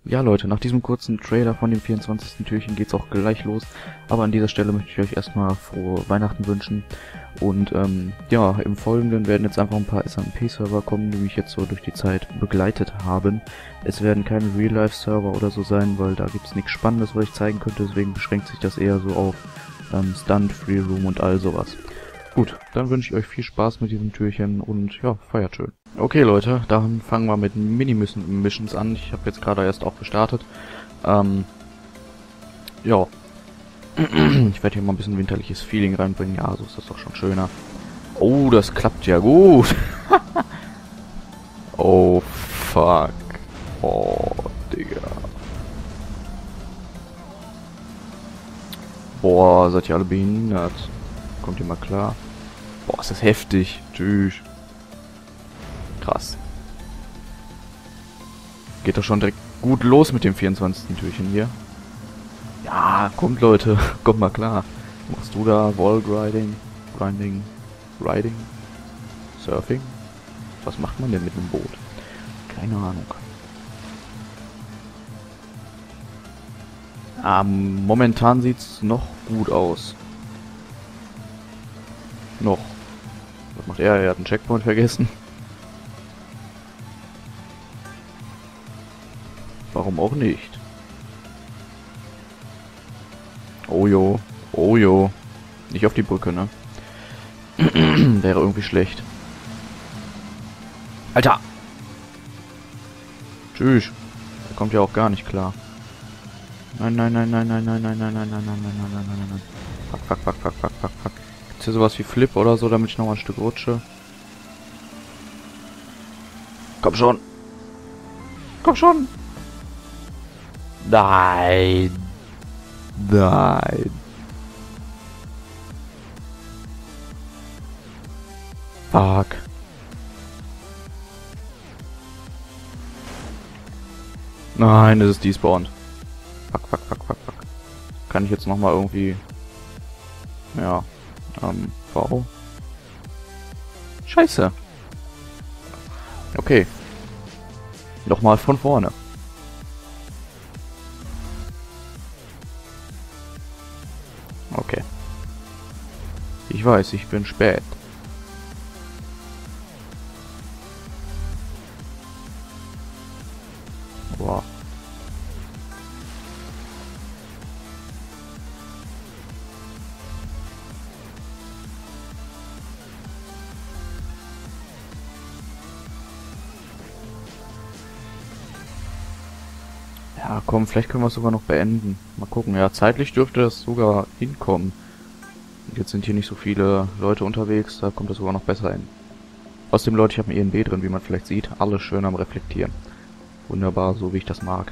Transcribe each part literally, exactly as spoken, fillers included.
Ja Leute, nach diesem kurzen Trailer von dem vierundzwanzigsten Türchen geht's auch gleich los. Aber an dieser Stelle möchte ich euch erstmal frohe Weihnachten wünschen. Und ähm, ja, im Folgenden werden jetzt einfach ein paar S M P-Server kommen, die mich jetzt so durch die Zeit begleitet haben. Es werden keine Real-Life-Server oder so sein, weil da gibt's nichts Spannendes, was ich zeigen könnte. Deswegen beschränkt sich das eher so auf ähm, Stunt, Free Room und all sowas. Gut, dann wünsche ich euch viel Spaß mit diesem Türchen und ja, feiert schön. Okay Leute, dann fangen wir mit Mini-Missions an. Ich habe jetzt gerade erst auch gestartet. Ähm, ja. Ich werde hier mal ein bisschen winterliches Feeling reinbringen. Ja, so ist das doch schon schöner. Oh, das klappt ja gut. Oh, fuck. Oh, Digga. Boah, seid ihr alle behindert? Kommt ihr mal klar? Boah, ist das heftig. Tschüss. Krass. Geht doch schon direkt gut los mit dem vierundzwanzigsten Türchen hier. Ja, kommt Leute, kommt mal klar. Was machst du da? Wallriding? Grinding? Riding? Surfing? Was macht man denn mit einem Boot? Keine Ahnung. Ah, momentan sieht's noch gut aus. Noch. Was macht er? Er hat einen Checkpoint vergessen. Warum auch nicht? Oh jo. Oh jo. Nicht auf die Brücke, ne? Wäre irgendwie schlecht. Alter! Tschüss. Der kommt ja auch gar nicht klar. Nein, nein, nein, nein, nein, nein, nein, nein, nein, nein, nein, nein, nein, nein, nein, nein. Fuck, fuck, fuck, fuck, fuck, fuck, fuck. Gibt's hier sowas wie Flip oder so, damit ich noch mal ein Stück rutsche? Komm schon! Komm schon! Nein! Nein! Fuck! Nein, es ist despawned. Fuck, fuck, fuck, fuck, fuck. Kann ich jetzt nochmal irgendwie... Ja. Ähm, V. Scheiße! Okay. Nochmal von vorne. Okay. Ich weiß, ich bin spät. Wow. Ja, komm, vielleicht können wir es sogar noch beenden. Mal gucken. Ja, zeitlich dürfte das sogar hinkommen. Jetzt sind hier nicht so viele Leute unterwegs, da kommt das sogar noch besser hin. Außerdem, Leute, ich habe ein E N B drin, wie man vielleicht sieht. Alles schön am Reflektieren. Wunderbar, so wie ich das mag.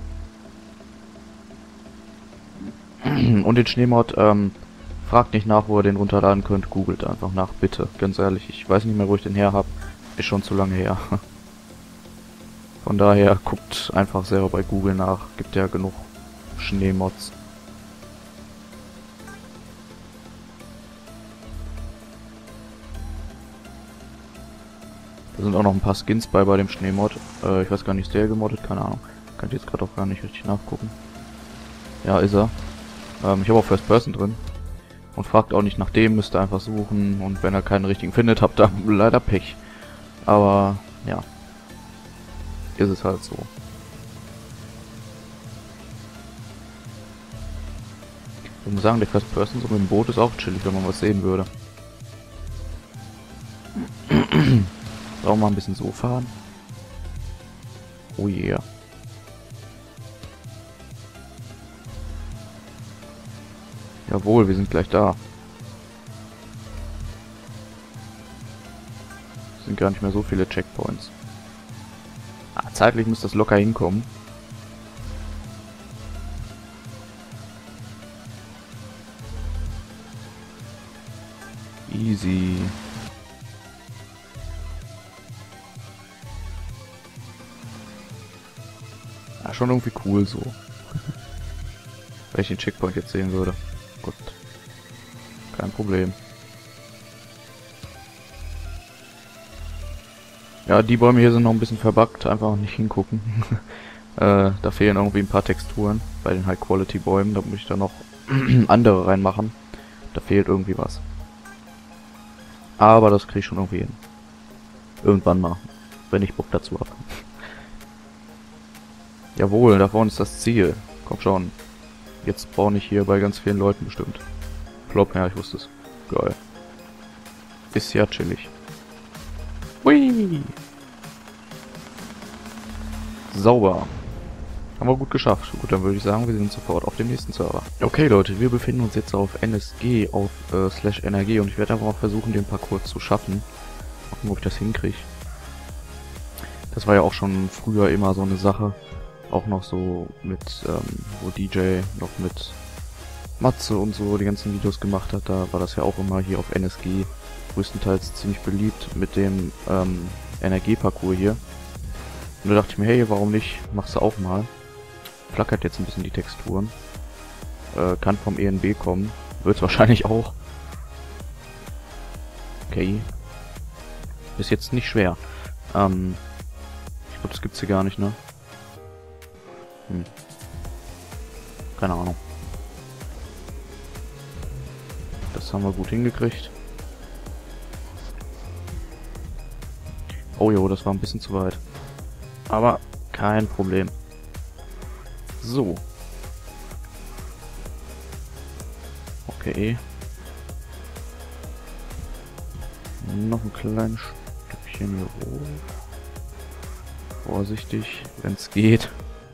Und den Schneemod, ähm, fragt nicht nach, wo ihr den runterladen könnt. Googelt einfach nach, bitte. Ganz ehrlich, ich weiß nicht mehr, wo ich den her habe. Ist schon zu lange her. Von daher, guckt einfach selber bei Google nach. Gibt ja genug Schneemods. Da sind auch noch ein paar Skins bei bei dem Schneemod. Äh, ich weiß gar nicht, ist der gemoddet? Keine Ahnung. Könnt ihr jetzt gerade auch gar nicht richtig nachgucken. Ja, ist er. Ähm, ich habe auch First Person drin. Und fragt auch nicht nach dem, müsst ihr einfach suchen. Und wenn ihr keinen richtigen findet, habt ihr leider Pech. Aber, ja. Ist es halt so. Ich muss sagen, der First Person so mit dem Boot ist auch chillig, wenn man was sehen würde. Sollen wir mal ein bisschen so fahren? Oh yeah. Jawohl, wir sind gleich da. Es sind gar nicht mehr so viele Checkpoints. Ah, zeitlich muss das locker hinkommen. Easy. Ja, schon irgendwie cool so. Wenn ich den Checkpoint jetzt sehen würde. Gut. Kein Problem. Ja, die Bäume hier sind noch ein bisschen verbuggt, einfach nicht hingucken. Äh, da fehlen irgendwie ein paar Texturen bei den High-Quality-Bäumen. Da muss ich dann noch andere reinmachen. Da fehlt irgendwie was. Aber das kriege ich schon irgendwie hin. Irgendwann mal. Wenn ich Bock dazu habe. Jawohl, da vorne ist das Ziel. Komm schon. Jetzt brauche ich hier bei ganz vielen Leuten bestimmt. Plop, ja, ich wusste es. Geil. Ist ja chillig. Hui! Sauber. Haben wir gut geschafft. Gut, dann würde ich sagen, wir sind sofort auf dem nächsten Server. Okay, Leute, wir befinden uns jetzt auf N S G, auf äh, slash N R G und ich werde einfach mal versuchen, den Parcours zu schaffen. Gucken, ob ich das hinkriege. Das war ja auch schon früher immer so eine Sache. Auch noch so mit, ähm, wo D J noch mit Matze und so die ganzen Videos gemacht hat. Da war das ja auch immer hier auf N S G größtenteils ziemlich beliebt mit dem ähm, N R G-Parcours hier. Und da dachte ich mir, hey, warum nicht? Machst du auch mal. Flackert jetzt ein bisschen die Texturen. Äh, kann vom E N B kommen. Wird's wahrscheinlich auch. Okay. Ist jetzt nicht schwer. Ähm, ich glaube, das gibt's hier gar nicht, ne? Hm. Keine Ahnung. Das haben wir gut hingekriegt. Oh jo, das war ein bisschen zu weit. Aber kein Problem. So. Okay. Noch ein kleines Stückchen hier hoch. Vorsichtig, wenn es geht.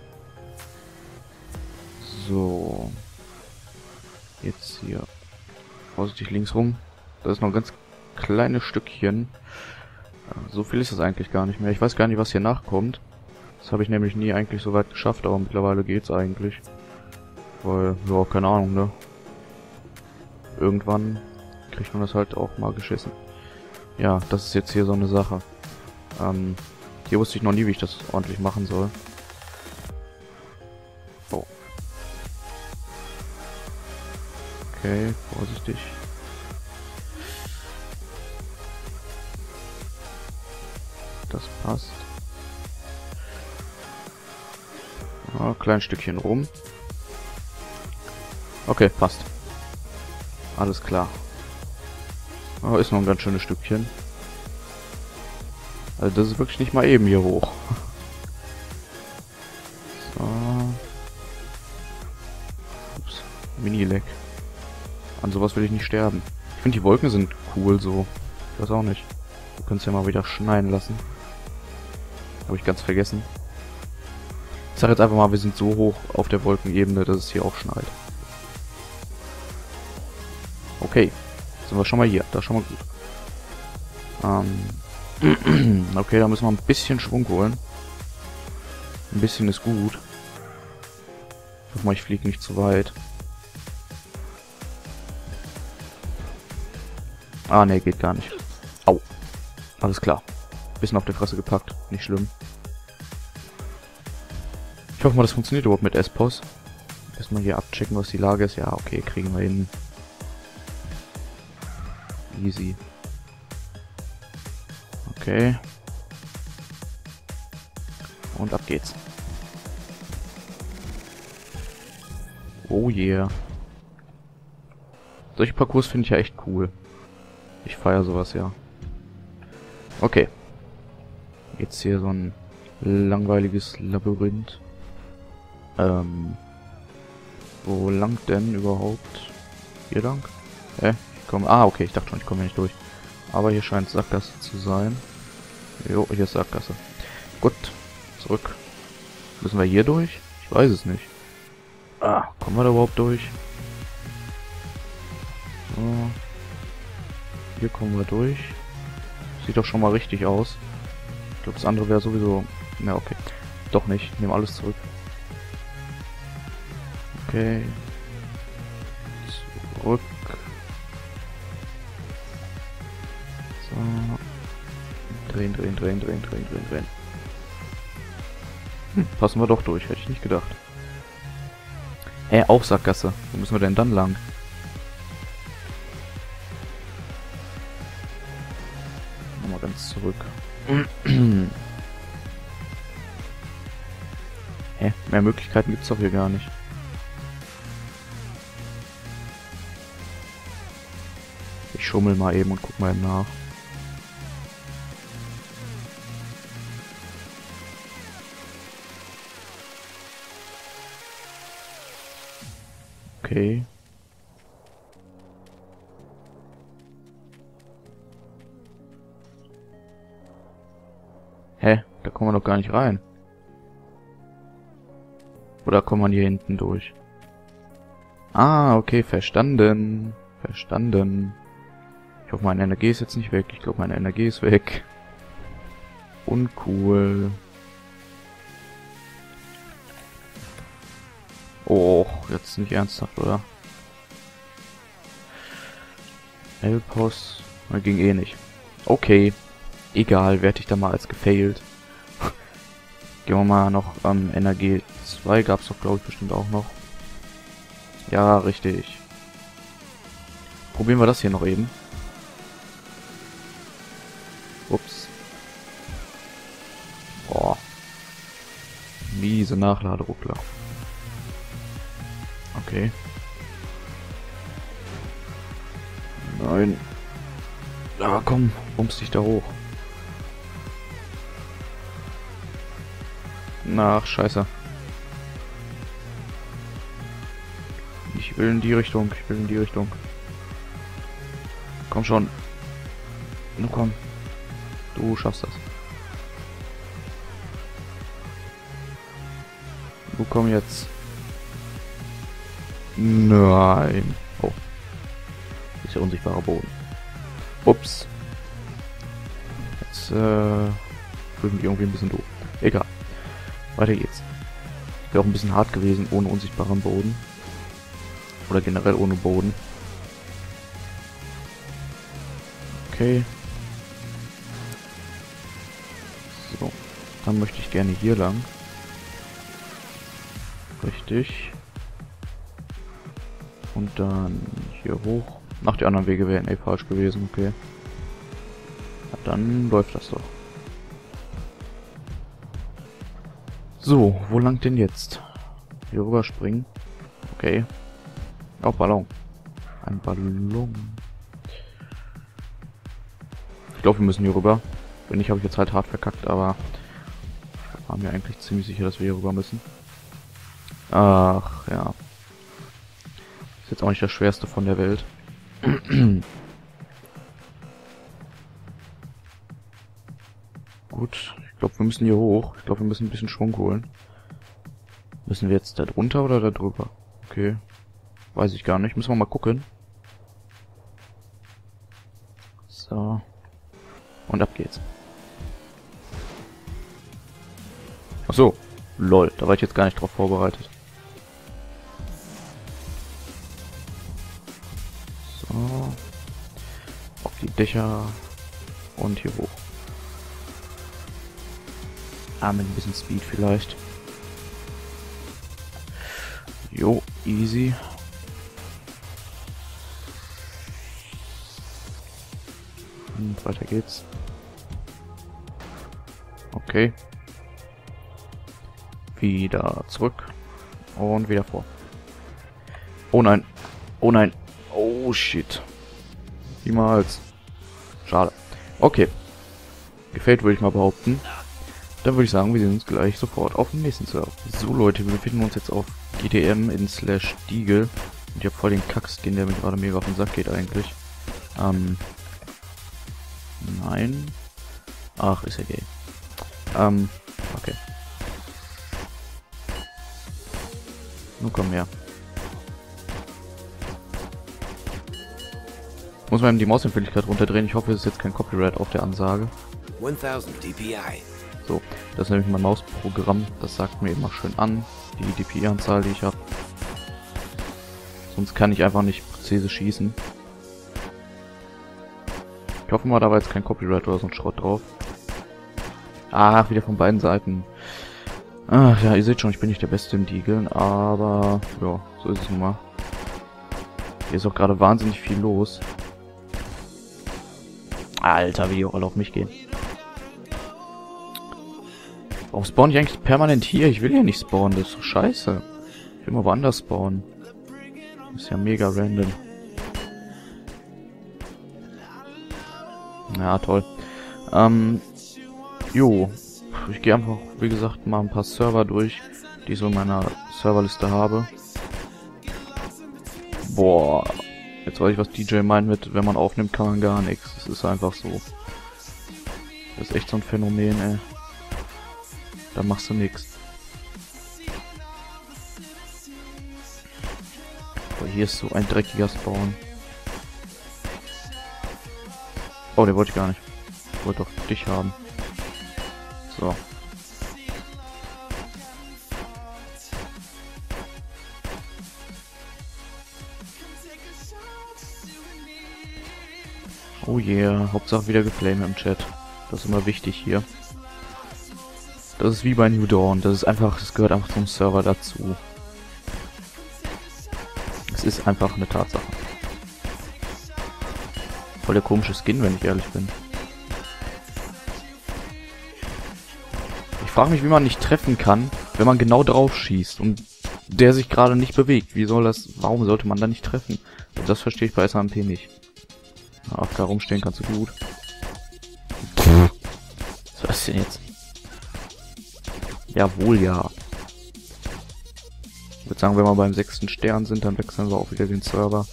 So. Jetzt hier. Vorsichtig links rum. Das ist noch ein ganz kleines Stückchen. So viel ist das eigentlich gar nicht mehr. Ich weiß gar nicht, was hier nachkommt. Das habe ich nämlich nie eigentlich so weit geschafft, aber mittlerweile geht's eigentlich. Weil, ja, keine Ahnung, ne? Irgendwann kriegt man das halt auch mal geschissen. Ja, das ist jetzt hier so eine Sache. Ähm, hier wusste ich noch nie, wie ich das ordentlich machen soll. Oh. Okay, vorsichtig. Das passt. Ja, klein Stückchen rum. Okay, passt. Alles klar. Oh, ist noch ein ganz schönes Stückchen. Also das ist wirklich nicht mal eben hier hoch. So. Ups. Mini-Leck. An sowas will ich nicht sterben. Ich finde die Wolken sind cool so. Ich weiß auch nicht. Wir können es ja mal wieder schneien lassen. Habe ich ganz vergessen. Ich sage jetzt einfach mal, wir sind so hoch auf der Wolkenebene, dass es hier auch schneit. Okay. Sind wir schon mal hier. Das ist schon mal gut. Ähm. Okay, da müssen wir ein bisschen Schwung holen. Ein bisschen ist gut. Ich hoffe mal, ich fliege nicht zu weit. Ah, ne, geht gar nicht. Au. Alles klar. Bisschen auf die Fresse gepackt. Nicht schlimm. Ich hoffe mal, das funktioniert überhaupt mit S P O S. Erstmal hier abchecken, was die Lage ist. Ja, okay, kriegen wir hin. Easy. Okay. Und ab geht's. Oh yeah. Solche Parcours finde ich ja echt cool. Ich feiere sowas, ja. Okay. Jetzt hier so ein langweiliges Labyrinth. Ähm. Wo lang denn überhaupt? Hier lang? Hä? Ich komme. Ah, okay, ich dachte schon, ich komme hier nicht durch. Aber hier scheint Sackgasse zu sein. Jo, hier ist Sackgasse. Gut. Zurück. Müssen wir hier durch? Ich weiß es nicht. Ah, kommen wir da überhaupt durch? So. Hier kommen wir durch. Sieht doch schon mal richtig aus. Ich glaube, das andere wäre sowieso... Na, okay. Doch nicht. Ich nehme alles zurück. Okay. Zurück. So. Drehen, drehen, drehen, drehen, drehen, drehen, drehen. Hm, passen wir doch durch. Hätte ich nicht gedacht. Hä, auch Sackgasse. Wo müssen wir denn dann lang? Nochmal ganz zurück. Mehr Möglichkeiten gibt's doch hier gar nicht. Ich schummel mal eben und guck mal eben nach. Okay. Hä? Da kommen wir doch gar nicht rein. Oder kommt man hier hinten durch? Ah, okay, verstanden. Verstanden. Ich hoffe, meine Energie ist jetzt nicht weg. Ich glaube, meine Energie ist weg. Uncool. Oh, jetzt nicht ernsthaft, oder? Elpos. Ging eh nicht. Okay. Egal, werde ich da mal als gefailt. Gehen wir mal noch am ähm, Energie zwei. Gab es doch, glaube ich, bestimmt auch noch. Ja, richtig. Probieren wir das hier noch eben. Ups. Boah. Miese Nachladeruckler. Okay. Nein. Ah, komm. Bumst dich da hoch. Ach, scheiße. Ich will in die Richtung. Ich will in die Richtung. Komm schon. Nun komm. Du schaffst das. Du komm jetzt. Nein. Oh. Das ist ja unsichtbarer Boden. Ups. Jetzt, äh... fühlt mich irgendwie ein bisschen doof. Egal. Weiter geht's. Wäre auch ein bisschen hart gewesen ohne unsichtbaren Boden. Oder generell ohne Boden. Okay. So. Dann möchte ich gerne hier lang. Richtig. Und dann hier hoch. Ach, die anderen Wege wären eh falsch gewesen, okay. Ja, dann läuft das doch. So, wo lang denn jetzt? Hier rüber springen. Okay. Auch Ballon. Ein Ballon. Ich glaube, wir müssen hier rüber. Wenn nicht, habe ich jetzt halt hart verkackt, aber ich war mir eigentlich ziemlich sicher, dass wir hier rüber müssen. Ach, ja. Ist jetzt auch nicht das Schwerste von der Welt. Gut, ich glaube, wir müssen hier hoch. Ich glaube, wir müssen ein bisschen Schwung holen. Müssen wir jetzt da drunter oder da drüber? Okay. Weiß ich gar nicht. Müssen wir mal gucken. So. Und ab geht's. Ach so. Lol, da war ich jetzt gar nicht drauf vorbereitet. So. Auf die Dächer. Und hier hoch. Ah, mit ein bisschen Speed vielleicht. Jo, easy. Und weiter geht's. Okay. Wieder zurück. Und wieder vor. Oh nein. Oh nein. Oh shit. Niemals. Schade. Okay. Gefällt, würde ich mal behaupten. Dann würde ich sagen, wir sehen uns gleich sofort auf dem nächsten Server. So Leute, wir befinden uns jetzt auf G T M in slash Diegel. Und ich habe voll den Kackskin, der mir gerade mega auf den Sack geht eigentlich. Ähm. Nein. Ach, ist ja gay. Ähm, okay. Nun komm her. Muss man die Mausempfindlichkeit runterdrehen. Ich hoffe, es ist jetzt kein Copyright auf der Ansage. tausend D P I. So, das ist nämlich mein Mausprogramm. Das sagt mir immer schön an, die D P I-Anzahl, die ich habe. Sonst kann ich einfach nicht präzise schießen. Ich hoffe mal, da war jetzt kein Copyright oder so ein Schrott drauf. Ach, wieder von beiden Seiten. Ach ja, ihr seht schon, ich bin nicht der Beste im Diegeln, aber ja, so ist es nun mal. Hier ist auch gerade wahnsinnig viel los. Alter, wie die auch alle auf mich gehen. Warum spawn ich eigentlich permanent hier? Ich will hier nicht spawnen, das ist so scheiße. Ich will mal woanders spawnen. Das ist ja mega random. Ja, toll. Ähm, jo. Ich gehe einfach, wie gesagt, mal ein paar Server durch, die ich so in meiner Serverliste habe. Boah. Jetzt weiß ich, was D J meint mit, wenn man aufnimmt, kann man gar nichts. Das ist einfach so. Das ist echt so ein Phänomen, ey. Da machst du nichts. Boah, hier ist so ein dreckiger Spawn. Oh, der wollte ich gar nicht. Ich wollte doch dich haben. So. Oh yeah, Hauptsache wieder geflamed im Chat. Das ist immer wichtig hier. Das ist wie bei New Dawn. Das ist einfach, das gehört einfach zum Server dazu. Es ist einfach eine Tatsache. Voll der komische Skin, wenn ich ehrlich bin. Ich frage mich, wie man nicht treffen kann, wenn man genau drauf schießt und der sich gerade nicht bewegt. Wie soll das, warum sollte man da nicht treffen? Also das verstehe ich bei S A M P nicht. A F K rumstehen kannst du gut. Was ist denn jetzt? Jawohl, ja. Ich würde sagen, wenn wir beim sechsten Stern sind, dann wechseln wir auch wieder den Server.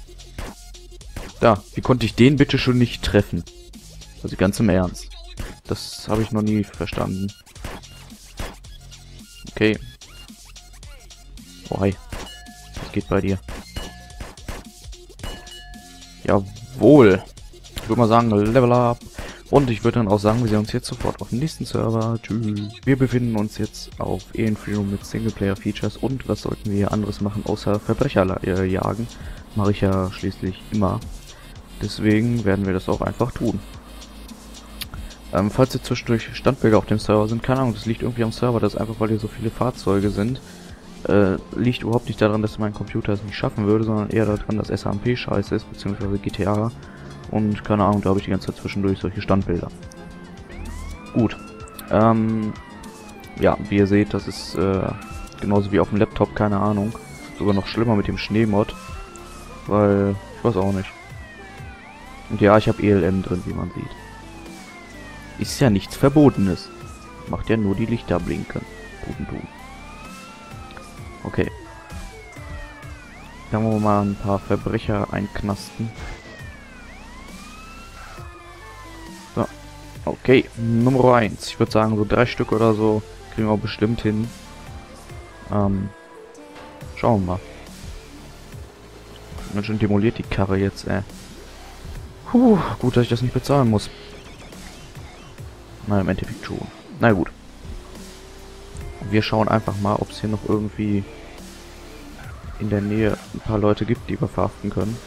Da, wie konnte ich den bitte schon nicht treffen? Also ganz im Ernst. Das habe ich noch nie verstanden. Okay. Oh, hi. Was geht bei dir? Jawohl. Ich würde mal sagen, Level Up. Und ich würde dann auch sagen, wir sehen uns jetzt sofort auf dem nächsten Server. Tschüss. Wir befinden uns jetzt auf Alien Freedom mit Singleplayer-Features. Und was sollten wir hier anderes machen, außer Verbrecher äh, jagen? Mache ich ja schließlich immer. Deswegen werden wir das auch einfach tun. Ähm, falls hier zwischendurch Standbilder auf dem Server sind, keine Ahnung, das liegt irgendwie am Server, das ist einfach, weil hier so viele Fahrzeuge sind. Äh, liegt überhaupt nicht daran, dass mein Computer es nicht schaffen würde, sondern eher daran, dass S A M P scheiße ist, beziehungsweise G T A. Und keine Ahnung, da habe ich die ganze Zeit zwischendurch solche Standbilder. Gut. Ähm, ja, wie ihr seht, das ist äh, genauso wie auf dem Laptop, keine Ahnung. Sogar noch schlimmer mit dem Schneemod. Weil, ich weiß auch nicht. Und ja, ich habe E L M drin, wie man sieht. Ist ja nichts Verbotenes. Macht ja nur die Lichter blinken. Tuten, tun. Okay. Dann wollen wir mal ein paar Verbrecher einknasten. So. Okay, Nummer eins. Ich würde sagen, so drei Stück oder so kriegen wir bestimmt hin. Ähm, schauen wir mal. Ganz schön demoliert die Karre jetzt, ey. Puh, gut, dass ich das nicht bezahlen muss. Na, im Endeffekt schon. Na gut. Wir schauen einfach mal, ob es hier noch irgendwie in der Nähe ein paar Leute gibt, die wir verhaften können.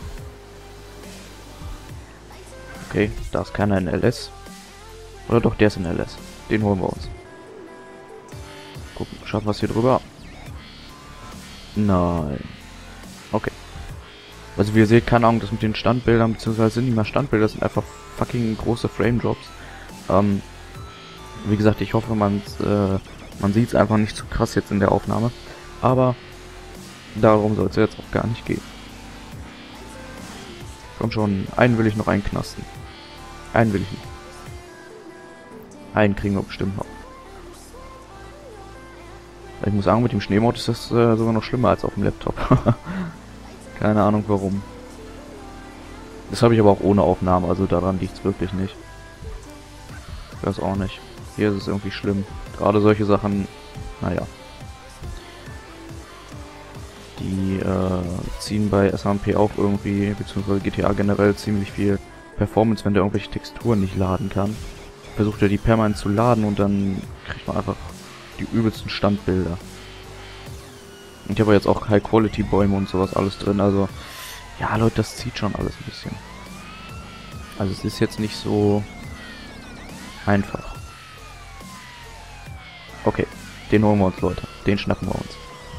Okay, da ist keiner in L S. Oder doch, der ist in L S. Den holen wir uns. Gucken, schaffen wir es hier drüber. Nein. Okay. Also wie ihr seht, keine Ahnung, das mit den Standbildern, beziehungsweise sind nicht mehr Standbilder, das sind einfach fucking große Frame-Drops. Ähm, wie gesagt, ich hoffe, man äh, man sieht es einfach nicht zu krass jetzt in der Aufnahme. Aber darum soll es jetzt auch gar nicht gehen. Komm schon, einen will ich noch einknasten. Einen will ich nicht. Einen kriegen wir bestimmt noch. Ich muss sagen, mit dem Schneemod ist das äh, sogar noch schlimmer als auf dem Laptop. Keine Ahnung warum. Das habe ich aber auch ohne Aufnahme, also daran liegt es wirklich nicht. Ich weiß auch nicht. Hier ist es irgendwie schlimm. Gerade solche Sachen, naja. Die äh, ziehen bei S A M P auch irgendwie, beziehungsweise G T A generell ziemlich viel Performance, wenn der irgendwelche Texturen nicht laden kann. Versucht er die permanent zu laden und dann kriegt man einfach die übelsten Standbilder. Und ich habe jetzt auch High-Quality-Bäume und sowas alles drin, also ja Leute, das zieht schon alles ein bisschen. Also es ist jetzt nicht so einfach. Okay, den holen wir uns, Leute. Den schnappen wir uns.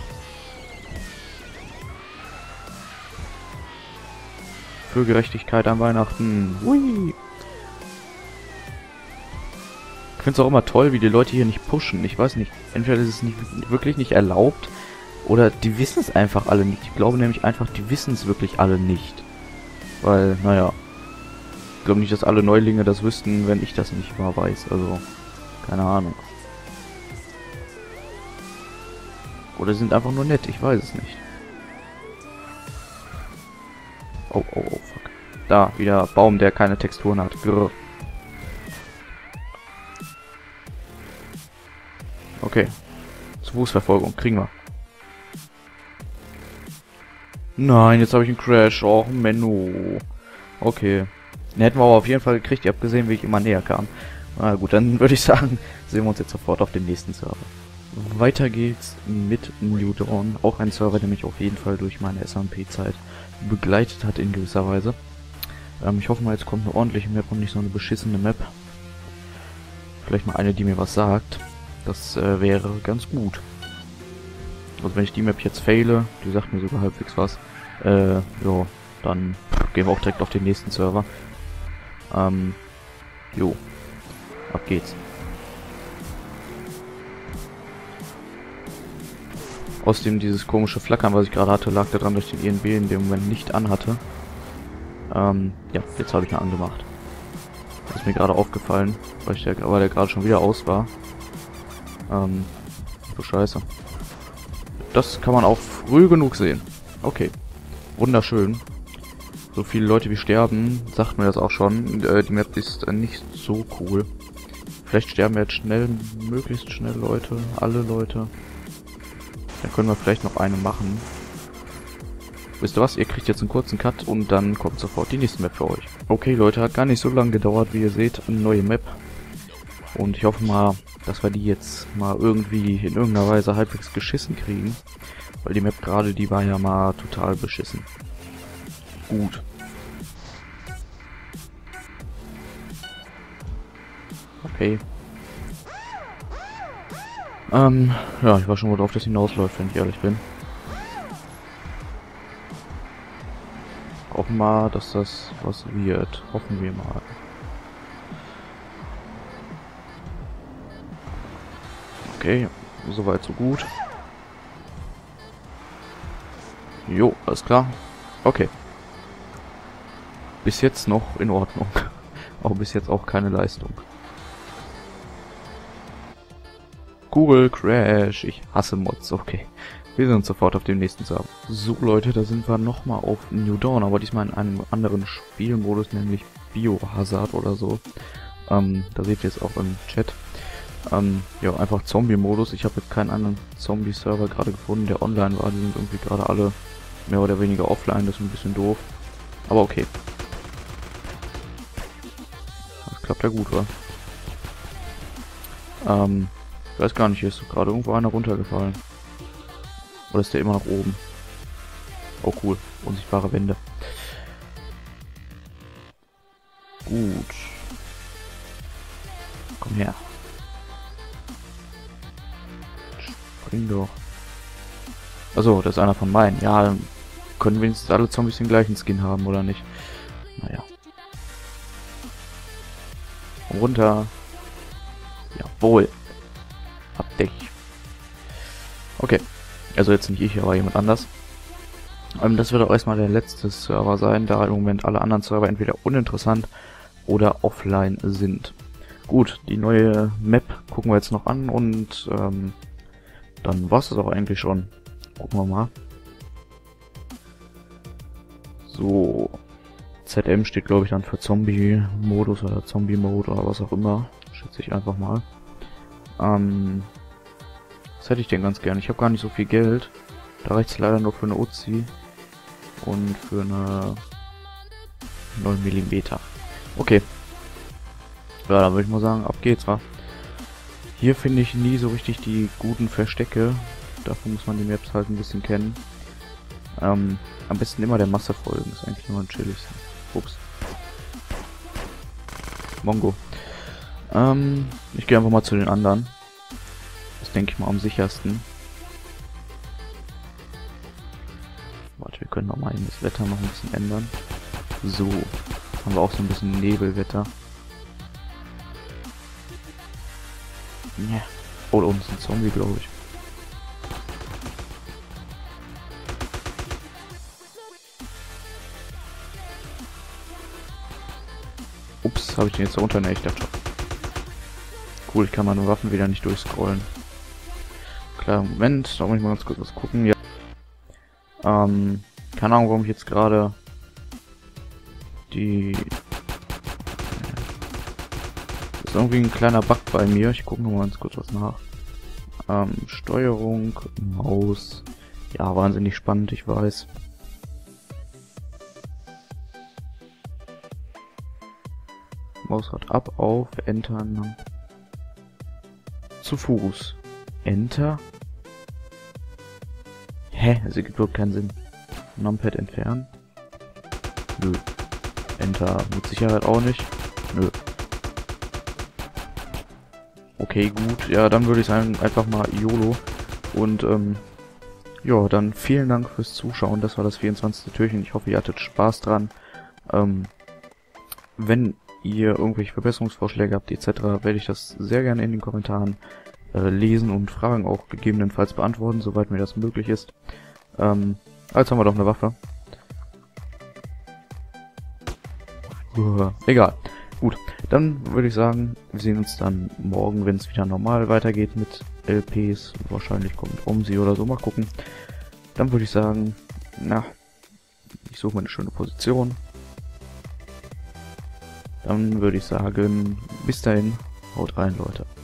Für Gerechtigkeit an Weihnachten. Hui. Ich finde es auch immer toll, wie die Leute hier nicht pushen. Ich weiß nicht, entweder ist es nicht, wirklich nicht erlaubt, oder die wissen es einfach alle nicht. Ich glaube nämlich einfach, die wissen es wirklich alle nicht. Weil, naja, ich glaube nicht, dass alle Neulinge das wüssten, wenn ich das nicht mal weiß. Also, keine Ahnung. Oder sind einfach nur nett, ich weiß es nicht. Oh, oh, oh, fuck. Da, wieder Baum, der keine Texturen hat. Grrr. Okay. Zu Fußverfolgung, kriegen wir. Nein, jetzt habe ich einen Crash. Oh, Menno. Okay. Den hätten wir aber auf jeden Fall gekriegt. Ihr habt gesehen, wie ich immer näher kam. Na gut, dann würde ich sagen, sehen wir uns jetzt sofort auf dem nächsten Server. Weiter geht's mit New Dawn. Auch ein Server, der mich auf jeden Fall durch meine S M P-Zeit begleitet hat in gewisser Weise. Ähm, ich hoffe mal, jetzt kommt eine ordentliche Map und nicht so eine beschissene Map. Vielleicht mal eine, die mir was sagt. Das äh, wäre ganz gut. Also wenn ich die Map jetzt faile, die sagt mir sogar halbwegs was, äh, ja, dann gehen wir auch direkt auf den nächsten Server. Ähm, jo. Ab geht's. Außerdem dieses komische Flackern, was ich gerade hatte, lag daran, dass ich den I N B in dem Moment nicht anhatte. Ähm, ja, jetzt habe ich ihn angemacht. Das ist mir gerade aufgefallen, weil, ich der, weil der gerade schon wieder aus war. Ähm, so scheiße. Das kann man auch früh genug sehen. Okay. Wunderschön. So viele Leute wie sterben, sagt mir das auch schon. Äh, die Map ist äh, nicht so cool. Vielleicht sterben jetzt schnell, möglichst schnell Leute, alle Leute. Dann können wir vielleicht noch eine machen. Wisst ihr was? Ihr kriegt jetzt einen kurzen Cut und dann kommt sofort die nächste Map für euch. Okay Leute, hat gar nicht so lange gedauert, wie ihr seht. Eine neue Map. Und ich hoffe mal, dass wir die jetzt mal irgendwie in irgendeiner Weise halbwegs geschissen kriegen. Weil die Map gerade, die war ja mal total beschissen. Gut. Okay. Ähm, ja, ich war schon mal drauf, dass hinausläuft, wenn ich ehrlich bin. Hoffen mal, dass das was wird. Hoffen wir mal. Okay, soweit so gut. Jo, alles klar. Okay. Bis jetzt noch in Ordnung. Aber bis jetzt auch keine Leistung. Google Crash. Ich hasse Mods. Okay. Wir sind sofort auf dem nächsten Server. So Leute, da sind wir nochmal auf New Dawn, aber diesmal in einem anderen Spielmodus, nämlich Biohazard oder so. Ähm, da seht ihr jetzt auch im Chat. Ähm, ja, einfach Zombie-Modus. Ich habe jetzt keinen anderen Zombie-Server gerade gefunden, der online war. Die sind irgendwie gerade alle mehr oder weniger offline. Das ist ein bisschen doof. Aber okay. Das klappt ja gut, wa? Ähm, ich weiß gar nicht, hier ist doch gerade irgendwo einer runtergefallen. Oder ist der immer noch oben? Oh cool, unsichtbare Wände. Gut. Komm her. Spring doch. Achso, das ist einer von meinen. Ja, dann können wenigstens alle Zombies den gleichen Skin haben, oder nicht? Naja. Komm runter. Jawohl. Hab dich. Okay. Also jetzt nicht ich, aber jemand anders. Ähm, das wird auch erstmal der letzte Server sein, da im Moment alle anderen Server entweder uninteressant oder offline sind. Gut, die neue Map gucken wir jetzt noch an und ähm, dann war es das auch eigentlich schon. Gucken wir mal. So. Z M steht glaube ich dann für Zombie-Modus oder Zombie-Mode oder was auch immer. Schätze ich einfach mal. Ähm... Was hätte ich denn ganz gerne? Ich habe gar nicht so viel Geld. Da reicht es leider nur für eine Uzi und für eine neun Millimeter. Okay. Ja, dann würde ich mal sagen, ab geht's, wa? Hier finde ich nie so richtig die guten Verstecke. Dafür muss man die Maps halt ein bisschen kennen. Ähm, am besten immer der Masse folgen. Ist eigentlich immer ein chilligsten. Ups. Mongo. Ähm, ich gehe einfach mal zu den anderen. Denke ich mal am sichersten. Warte, wir können noch mal das Wetter noch ein bisschen ändern. So, haben wir auch so ein bisschen Nebelwetter. Ja. Oh, da unten ist ein Zombie, glaube ich. Ups, habe ich den jetzt da runter? Ne, ich dachte schon. Cool, ich kann meine Waffen wieder nicht durchscrollen. Klar, Moment, da muss ich mal ganz kurz was gucken. Ja. Ähm, keine Ahnung, warum ich jetzt gerade die... Das ist irgendwie ein kleiner Bug bei mir. Ich gucke noch mal ganz kurz was nach. Ähm, Steuerung, Maus. Ja, wahnsinnig spannend, ich weiß. Mausrad ab, auf, Enter. Zu Fuß. Enter. Hä? Das ergibt überhaupt keinen Sinn. Numpad entfernen. Nö. Enter mit Sicherheit auch nicht. Nö. Okay, gut. Ja, dann würde ich sagen, einfach mal YOLO. Und, ähm, ja, dann vielen Dank fürs Zuschauen. Das war das vierundzwanzigste Türchen. Ich hoffe, ihr hattet Spaß dran. Ähm, wenn ihr irgendwelche Verbesserungsvorschläge habt, et cetera, werde ich das sehr gerne in den Kommentaren äh, lesen und Fragen auch gegebenenfalls beantworten, soweit mir das möglich ist. Ähm, jetzt haben wir doch eine Waffe. Uh, egal. Gut, dann würde ich sagen, wir sehen uns dann morgen, wenn es wieder normal weitergeht mit L Ps. Wahrscheinlich kommt Omsi oder so, mal gucken. Dann würde ich sagen, na, ich suche mir eine schöne Position. Dann würde ich sagen, bis dahin, haut rein, Leute.